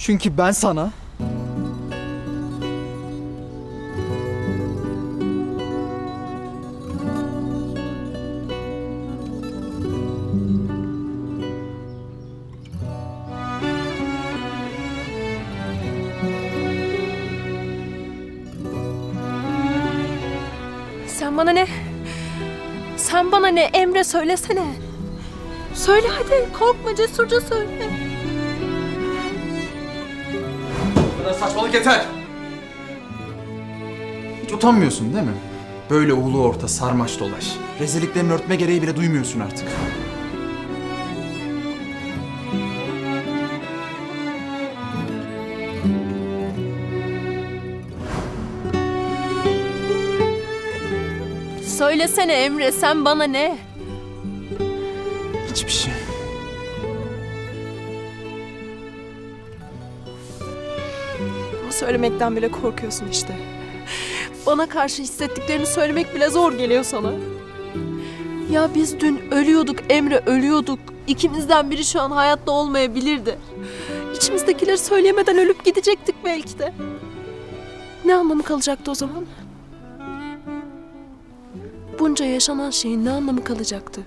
Çünkü ben sana... Sen bana ne? Sen bana ne? Emre söylesene. Söyle hadi. Korkma, cesurca söyle. Bu kadar saçmalık yeter. Hiç utanmıyorsun değil mi? Böyle ulu orta sarmaş dolaş. Rezilliklerini örtme gereği bile duymuyorsun artık. Söylesene Emre, sen bana ne? Hiçbir şey. Bunu söylemekten bile korkuyorsun işte. Bana karşı hissettiklerini söylemek bile zor geliyor sana. Ya biz dün ölüyorduk Emre, ölüyorduk. İkimizden biri şu an hayatta olmayabilirdi. İçimizdekileri söyleyemeden ölüp gidecektik belki de. Ne anlamı kalacaktı o zaman? Bunca yaşanan şeyin ne anlamı kalacaktı?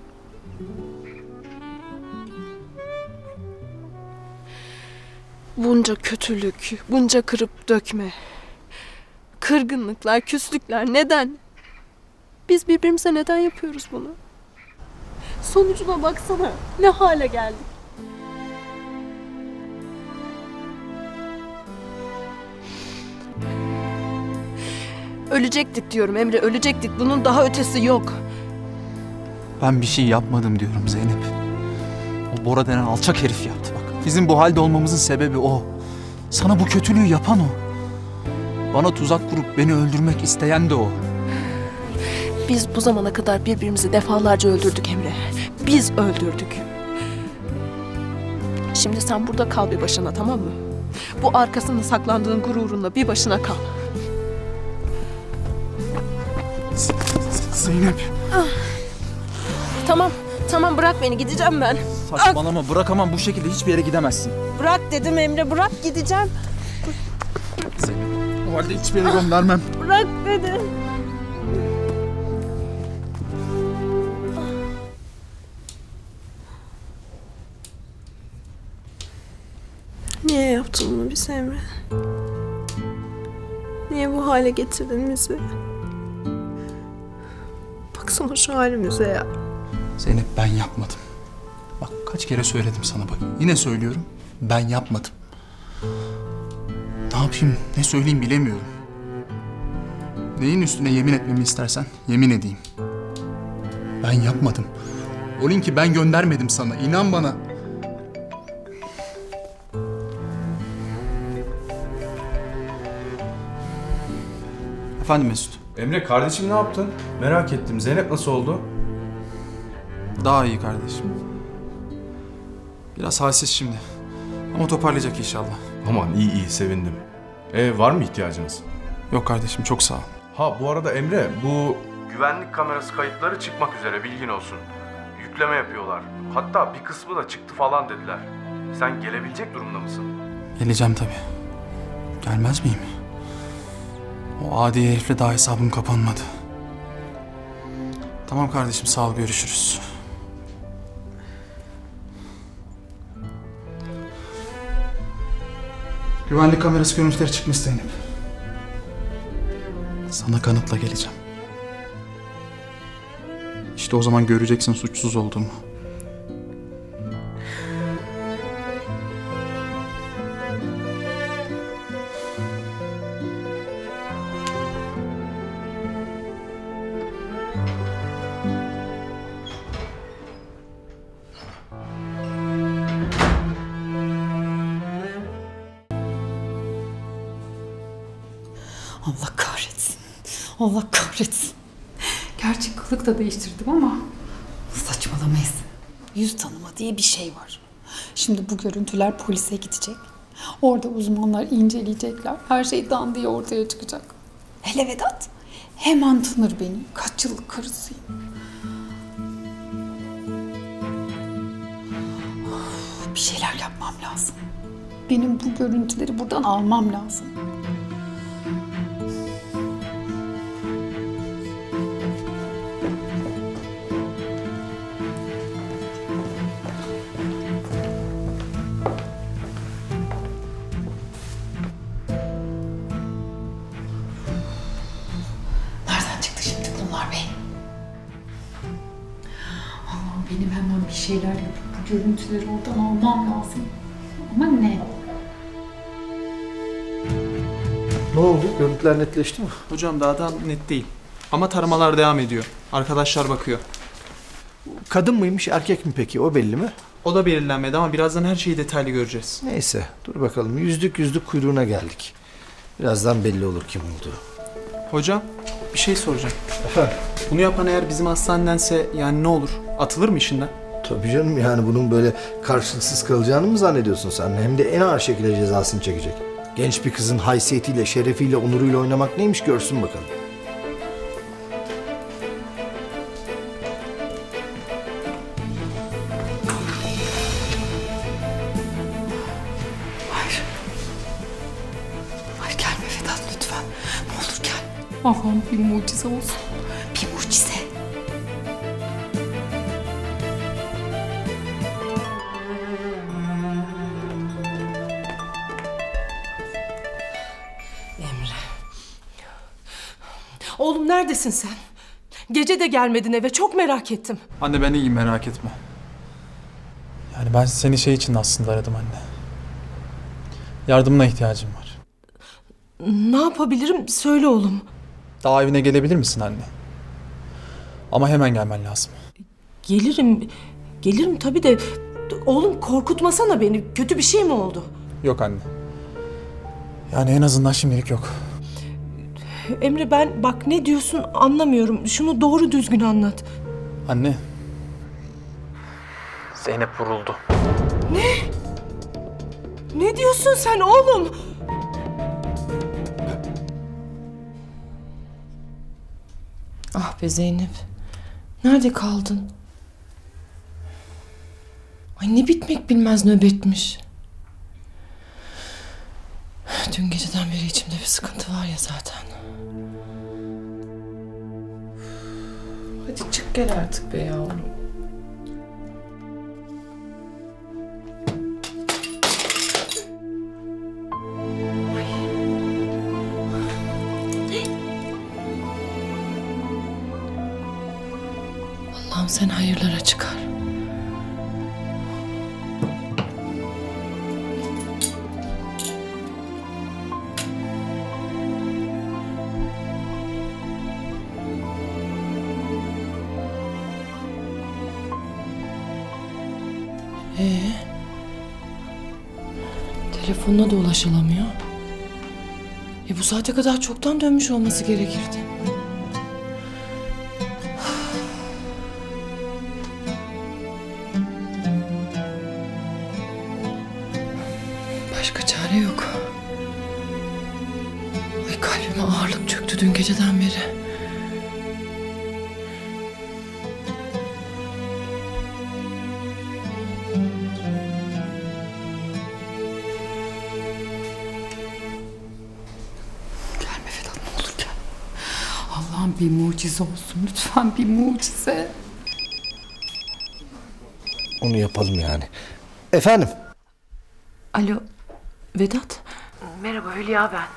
Bunca kötülük, bunca kırıp dökme, kırgınlıklar, küslükler neden? Biz birbirimize neden yapıyoruz bunu? Sonucuna baksana, ne hale geldik? Ölecektik diyorum Emre, ölecektik. Bunun daha ötesi yok. Ben bir şey yapmadım diyorum Zeynep. O Bora denen alçak herif yaptı bak. Bizim bu halde olmamızın sebebi o. Sana bu kötülüğü yapan o. Bana tuzak kurup beni öldürmek isteyen de o. Biz bu zamana kadar birbirimizi defalarca öldürdük Emre. Biz öldürdük. Şimdi sen burada kal bir başına, tamam mı? Bu arkasında saklandığın gururunla bir başına kal. Zeynep. Tamam, tamam bırak beni, gideceğim ben. Saçmalama, bırakamam, bu şekilde hiçbir yere gidemezsin. Bırak dedim Emre, bırak, gideceğim. Zeynep, o halde hiçbir yere göndermem. Bırak dedim. Niye yaptın bunu bize Emre? Niye bu hale getirdin bizi? Baksana şu halimize ya. Zeynep, ben yapmadım. Bak kaç kere söyledim sana bak. Yine söylüyorum. Ben yapmadım. Ne yapayım, ne söyleyeyim bilemiyorum. Neyin üstüne yemin etmemi istersen yemin edeyim. Ben yapmadım. O linki ben göndermedim sana. İnan bana. Efendim Mesut. Emre kardeşim ne yaptın? Merak ettim. Zeynep nasıl oldu? Daha iyi kardeşim. Biraz halsiz şimdi. Ama toparlayacak inşallah. Aman iyi sevindim. Var mı ihtiyacınız? Yok kardeşim, çok sağ ol. Ha bu arada Emre bu güvenlik kamerası kayıtları çıkmak üzere, bilgin olsun. Yükleme yapıyorlar. Hatta bir kısmı da çıktı falan dediler. Sen gelebilecek durumda mısın? Geleceğim tabii. Gelmez miyim? O adi herifle daha hesabım kapanmadı. Tamam kardeşim, sağ ol, görüşürüz. Güvenlik kamerası görüntüleri çıkmış Zeynep. Sana kanıtla geleceğim. İşte o zaman göreceksin suçsuz olduğumu. Allah kahretsin. Allah kahretsin. Gerçi kılık da değiştirdim ama saçmalamayız. Yüz tanıma diye bir şey var. Şimdi bu görüntüler polise gidecek. Orada uzmanlar inceleyecekler. Her şey dandiye ortaya çıkacak. Hele Vedat hemen tanır beni. Kaç yıllık karısıyım. Bir şeyler yapmam lazım. Benim bu görüntüleri buradan almam lazım. Nereden çıktı şimdi bunlar be? Allah'ım benim hemen bir şeyler yapıp bu görüntüleri oradan almam lazım. Ama ne? Ne oldu? Görüntüler netleşti mi? Hocam daha da net değil. Ama taramalar devam ediyor. Arkadaşlar bakıyor. Kadın mıymış, erkek mi peki? O belli mi? O da belirlenmedi ama birazdan her şeyi detaylı göreceğiz. Neyse, dur bakalım. Yüzlük kuyruğuna geldik. Birazdan belli olur kim olduğu. Hocam bir şey soracağım. Efendim? Bunu yapan eğer bizim hastanedense yani ne olur? Atılır mı işinden? Tabii canım, yani bunun böyle karşılıksız kalacağını mı zannediyorsun sen? Hem de en ağır şekilde cezasını çekecek. Genç bir kızın haysiyetiyle, şerefiyle, onuruyla oynamak neymiş görsün bakalım. Hayır. Hayır gelme Vedat lütfen. Ne olur gel. Allah'ım bir mucize olsun. Bir mucize. Oğlum neredesin sen? Gece de gelmedin eve. Çok merak ettim. Anne ben iyiyim, merak etme. Yani ben seni şey için aslında aradım anne. Yardımına ihtiyacım var. Ne yapabilirim? Söyle oğlum. Daha evine gelebilir misin anne? Ama hemen gelmen lazım. Gelirim. Gelirim tabii de. Oğlum korkutmasana beni. Kötü bir şey mi oldu? Yok anne. Yani en azından şimdilik yok. Emre ben bak ne diyorsun anlamıyorum. Şunu doğru düzgün anlat. Anne. Zeynep vuruldu. Ne diyorsun sen oğlum? Ah be Zeynep. Nerede kaldın? Ay ne bitmek bilmez nöbetmiş. Dün geceden beri içimde bir sıkıntı var ya zaten. Hadi çık gel artık be yavrum. Allah'ım sen hayırlara çıkar. Telefonuna da ulaşılamıyor. Bu saate kadar çoktan dönmüş olması gerekirdi. Başka çare yok. Ay kalbime ağırlık çöktü dün geceden beri. Allah'ım bir mucize olsun lütfen, bir mucize. Onu yapalım yani. Efendim? Alo Vedat. Merhaba Hülya ben.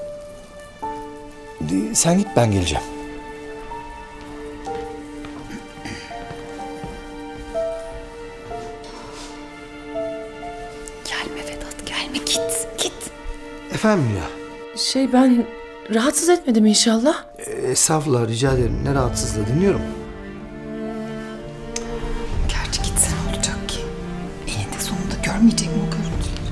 Sen git, ben geleceğim. Gelme Vedat, gelme, git. Efendim ya? Ben rahatsız etmedim inşallah. Estağfurullah, rica ederim. Ne rahatsızlığı, dinliyorum. Gerçi gitse ne olacak ki? Eninde sonunda görmeyecek mi o görüntüleri?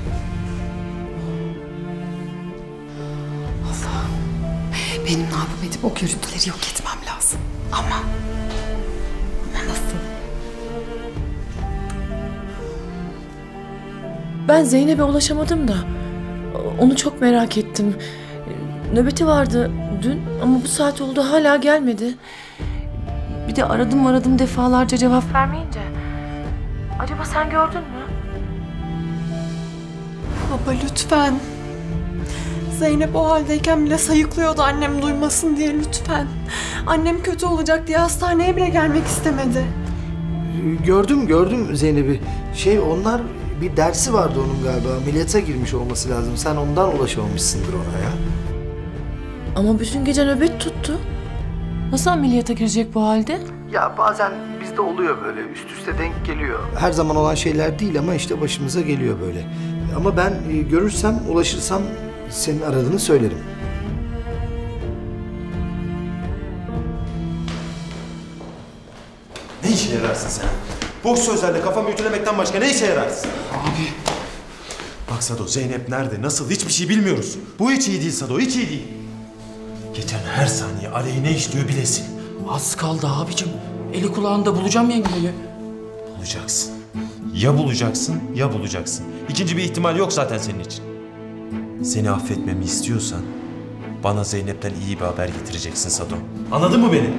Allah'ım. Benim ne yapıp edip o görüntüleri yok etmem lazım. Ama nasıl? Ben Zeynep'e ulaşamadım da onu çok merak ettim. Nöbeti vardı dün ama bu saat oldu hala gelmedi. Bir de aradım defalarca cevap vermeyince. Acaba sen gördün mü? Baba lütfen. Zeynep o haldeyken bile sayıklıyordu annem duymasın diye lütfen. Annem kötü olacak diye hastaneye bile gelmek istemedi. Gördüm Zeynep'i. Onlar bir dersi vardı onun galiba. Ameliyata girmiş olması lazım. Sen ondan ulaşamamışsındır ona ya. Ama bütün gece nöbet tuttu. Nasıl ameliyata girecek bu halde? Ya bazen bizde oluyor böyle. Üst üste denk geliyor. Her zaman olan şeyler değil ama işte başımıza geliyor böyle. Ama ben görürsem, ulaşırsam senin aradığını söylerim. Ne işe yararsın sen? Boş sözlerle kafamı ütülemekten başka ne işe yararsın? Abi. Bak Sado, Zeynep nerede, nasıl hiçbir şey bilmiyoruz. Bu hiç iyi değil Sado, hiç iyi değil. Geçen her saniye aleyhine işliyor bilesin. Az kaldı abicim. Eli kulağında bulacağım yengeyi. Bulacaksın. Ya bulacaksın ya bulacaksın. İkinci bir ihtimal yok zaten senin için. Seni affetmemi istiyorsan bana Zeynep'ten iyi bir haber getireceksin Sado. Anladın mı beni?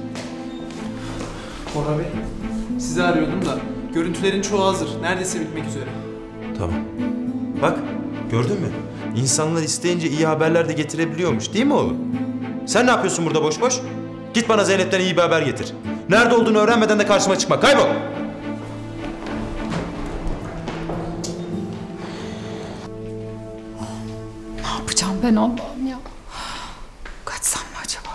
Bora Bey, sizi arıyordum da görüntülerin çoğu hazır. Neredeyse bitmek üzere. Tamam. Bak, gördün mü? İnsanlar isteyince iyi haberler de getirebiliyormuş, değil mi oğlum? Sen ne yapıyorsun burada boş boş? Git bana Zeynep'ten iyi bir haber getir. Nerede olduğunu öğrenmeden de karşıma çıkma. Kaybol! Ne yapacağım ben Allah'ım ya? Kaçsam mı acaba?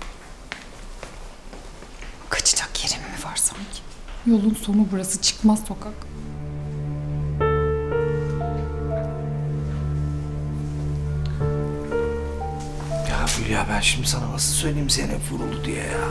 Kaçacak yerim mi var sanki? Yolun sonu burası, çıkmaz sokak. Ya Hülya, ben şimdi sana nasıl söyleyeyim Zeynep vuruldu diye ya?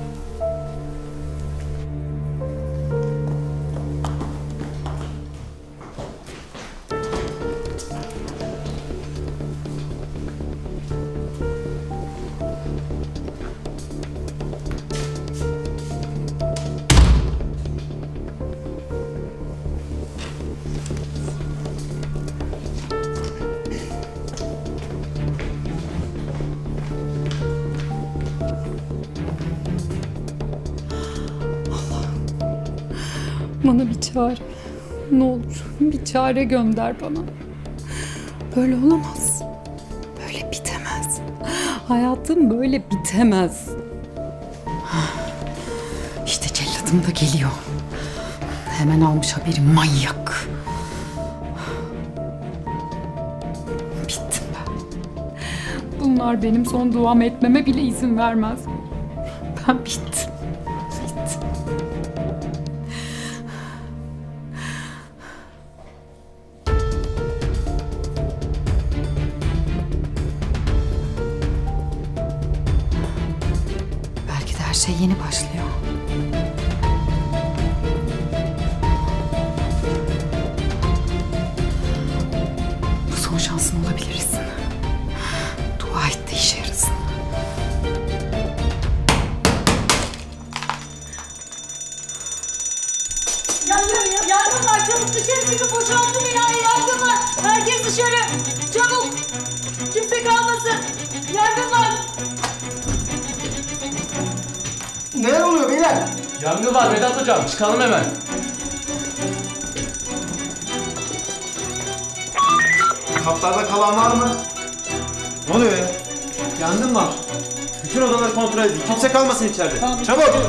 Bana bir çare. Ne olur bir çare gönder bana. Böyle olamaz. Böyle bitemez. Hayatım böyle bitemez. İşte celladım da geliyor. Hemen almış haberi manyak. Bittim ben. Bunlar benim son duam etmeme bile izin vermez. Ben bittim. Bittim. Belki de her şey yeni başlıyor. Bu son şansın olabilirsin. Dua et de işe yarasın. Yangın var, çabuk dışarı çıkıp boşaltın binayı, yangın var. Herkes dışarı, çabuk. Kimse kalmasın, yangın var. Neler oluyor beyler? Yangın var Vedat hocam. Çıkalım hemen. Kaplarda kalan var mı? Ne oluyor ya? Yangın var. Bütün odaları kontrol edin. Kimse kalmasın içeride. Tamam, Çabuk!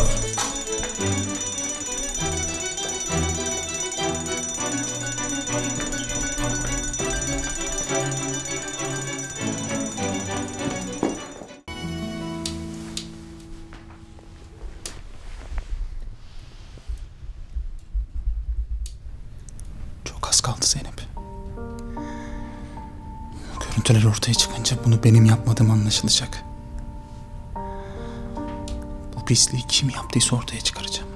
Çok az kaldı Zeynep. Görüntüler ortaya çıkınca bunu benim yapmadığım anlaşılacak. Bu pisliği kim yaptıysa ortaya çıkaracağım.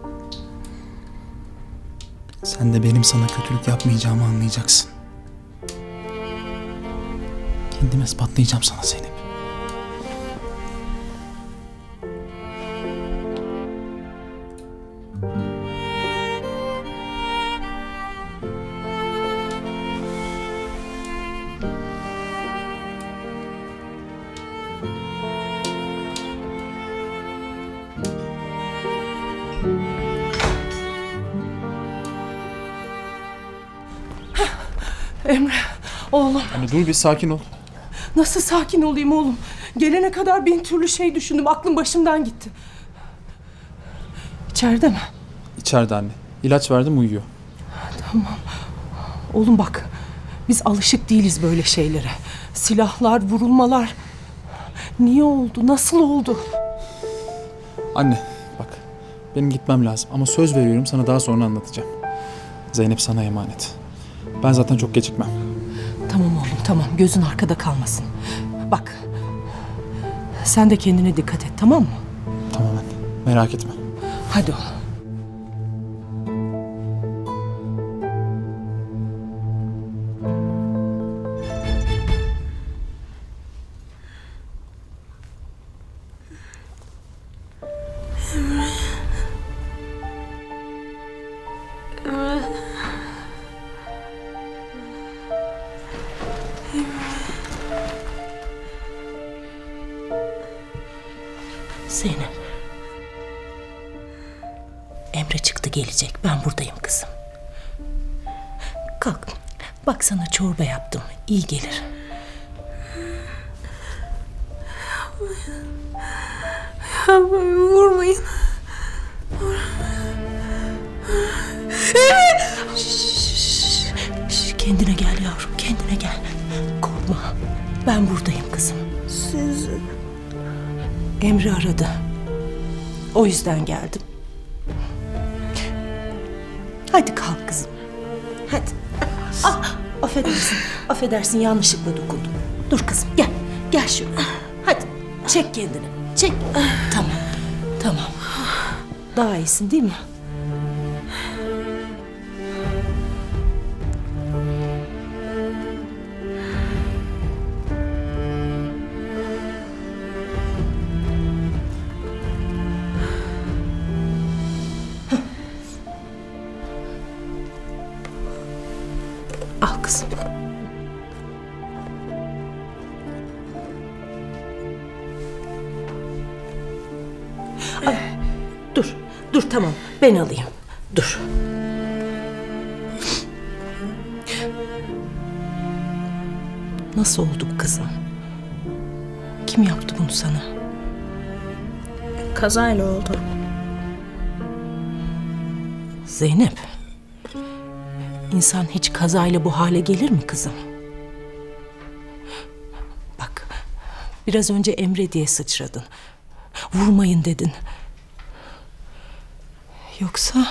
Sen de benim sana kötülük yapmayacağımı anlayacaksın. Kendime ispatlayacağım sana Zeynep. Emre. Oğlum. Anne dur bir sakin ol. Nasıl sakin olayım oğlum? Gelene kadar bin türlü şey düşündüm. Aklım başımdan gitti. İçeride mi? İçeride anne. İlaç verdim, uyuyor. Tamam. Oğlum bak. Biz alışık değiliz böyle şeylere. Silahlar, vurulmalar. Niye oldu? Nasıl oldu? Anne bak, benim gitmem lazım ama söz veriyorum, sana daha sonra anlatacağım. Zeynep sana emanet. Ben zaten çok gecikmem. Tamam oğlum, tamam. Gözün arkada kalmasın. Bak. Sen de kendine dikkat et, tamam mı? Tamam anne, merak etme. Hadi oğlum. Zeynep. Emre çıktı, gelecek. Ben buradayım kızım. Kalk. Bak sana çorba yaptım. İyi gelir. Yapmayın, vurmayın. Kendine gel yavrum, kendine gel. Korkma. Ben buradayım kızım. Siz... Emre aradı. O yüzden geldim. Hadi kalk kızım. Hadi. Ah, affedersin. Affedersin, yanlışlıkla dokundum. Dur kızım, gel. Gel şöyle. Hadi. Çek kendini. Çek. Tamam. Tamam. Daha iyisin değil mi? Al kızım. Ay, dur, dur tamam. Ben alayım. Dur. Nasıl oldu bu kızım? Kim yaptı bunu sana? Kazayla oldu. Zeynep. İnsan hiç kazayla bu hale gelir mi kızım? Bak, biraz önce Emre diye sıçradın. Vurmayın dedin. Yoksa...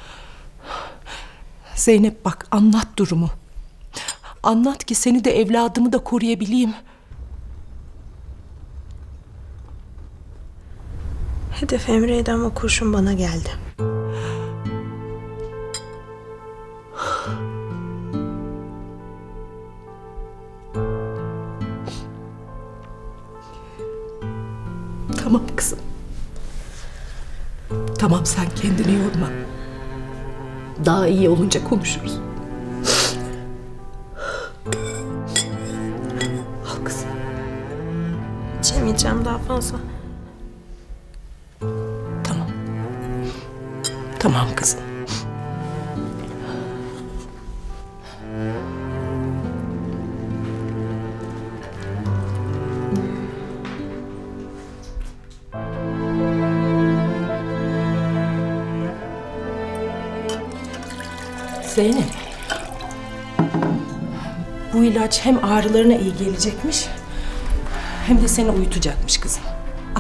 Zeynep bak, anlat durumu. Anlat ki seni de evladımı da koruyabileyim. Hedef Emre'ydi ama kurşun bana geldi. Tamam kızım. Tamam, sen kendini yorma. Daha iyi olunca konuşuruz. Al kızım. İçemeyeceğim daha fazla. Tamam. Tamam kızım. Zeynep. Bu ilaç hem ağrılarına iyi gelecekmiş, hem de seni uyutacakmış kızım. Al.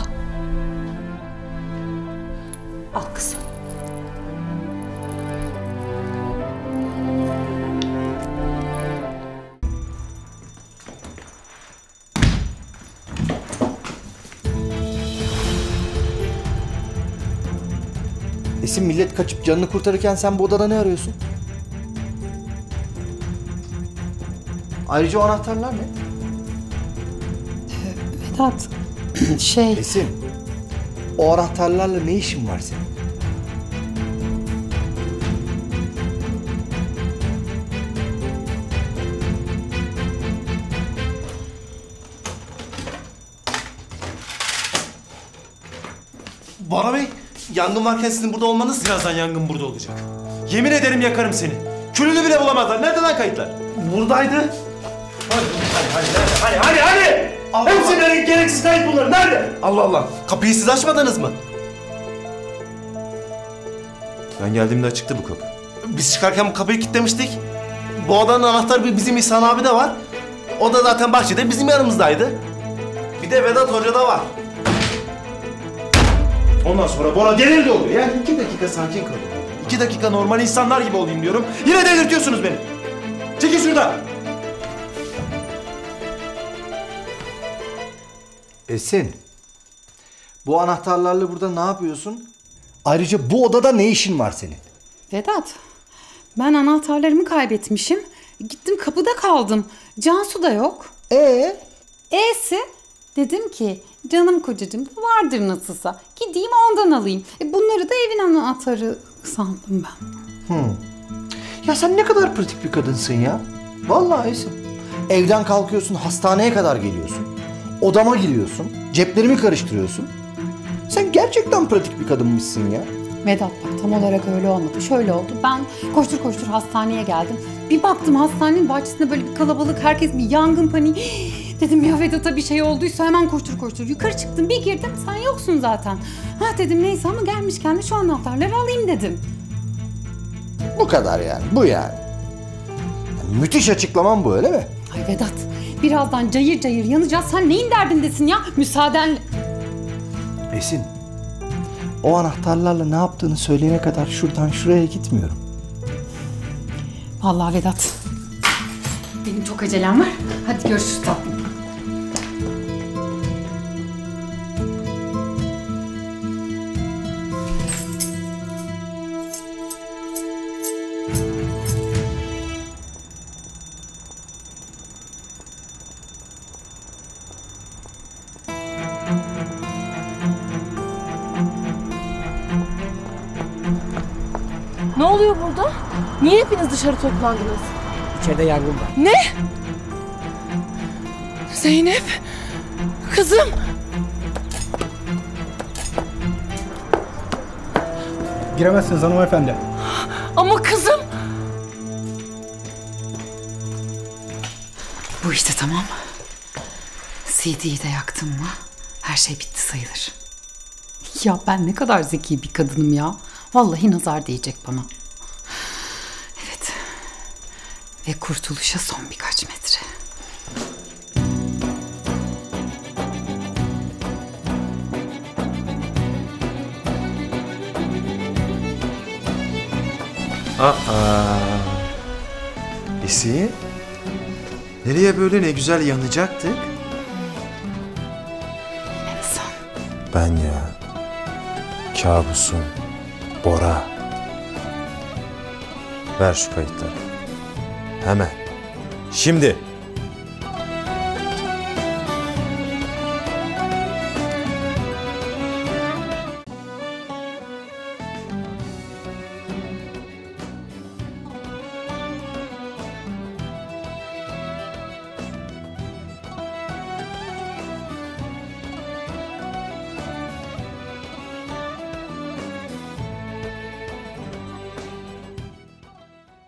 Al kızım. Esin, millet kaçıp canını kurtarırken sen bu odada ne arıyorsun? Ayrıca o anahtarlar ne? Vedat, Esin, o anahtarlarla ne işin var senin? Bora Bey, yangın varken sizin burada olmanız... Birazdan yangın burada olacak. Yemin ederim yakarım seni. Külünü bile bulamazlar. Nerede lan kayıtlar? Buradaydı. Hadi! Hepsinin gereksiz kayıt bunlar. Nerede? Allah Allah. Kapıyı siz açmadınız mı? Ben geldiğimde açıktı bu kapı. Biz çıkarken bu kapıyı kilitlemiştik. Bu odanın anahtarı bizim İhsan abi de var. O da zaten bahçede bizim yanımızdaydı. Bir de Vedat Hoca da var. Ondan sonra Bora delirdi oluyor. Yani 2 dakika sakin kalın. 2 dakika normal insanlar gibi olayım diyorum. Yine delirtiyorsunuz beni. Çekil şuradan. Esin, bu anahtarlarla burada ne yapıyorsun? Ayrıca bu odada ne işin var senin? Vedat, ben anahtarlarımı kaybetmişim. Gittim kapıda kaldım. Cansu da yok. E'si dedim ki canım kocacığım vardır nasılsa. Gideyim ondan alayım. Bunları da evin anahtarı sandım ben. Ya sen ne kadar pratik bir kadınsın ya. Vallahi Esin. Evden kalkıyorsun, hastaneye kadar geliyorsun. Odama giriyorsun, ceplerimi karıştırıyorsun. Sen gerçekten pratik bir kadınmışsın ya. Vedat bak tam olarak öyle olmadı. Şöyle oldu. Ben koştur koştur hastaneye geldim. Bir baktım hastanenin bahçesinde böyle bir kalabalık, herkes bir yangın paniği. Dedim ya Vedat'a bir şey olduysa hemen koştur koştur. Yukarı çıktım, bir girdim, sen yoksun zaten. Ha dedim neyse ama gelmişken de şu anahtarları alayım dedim. Bu kadar yani, bu yani. Müthiş açıklaman bu, öyle mi? Ay Vedat, birazdan cayır cayır yanacağız. Sen neyin derdindesin ya? Müsaadenle. Esin, o anahtarlarla ne yaptığını söyleyene kadar şuradan şuraya gitmiyorum. Vallahi Vedat, benim çok acelem var. Hadi görüşürüz tatlım. Ne oluyor burada? Niye hepiniz dışarı toplandınız? İçeride yangın var. Ne? Zeynep! Kızım! Giremezsiniz hanımefendi. Ama kızım! Bu işte tamam. CD'yi de yaktım mı her şey bitti sayılır. Ya ben ne kadar zeki bir kadınım ya. Vallahi nazar değecek bana. Evet. Ve kurtuluşa son birkaç metre. Esin? Nereye böyle ne güzel yanacaktık? En son. Ben ya. Kabusum. Bora. Ver şu kayıtları. Hemen. Şimdi.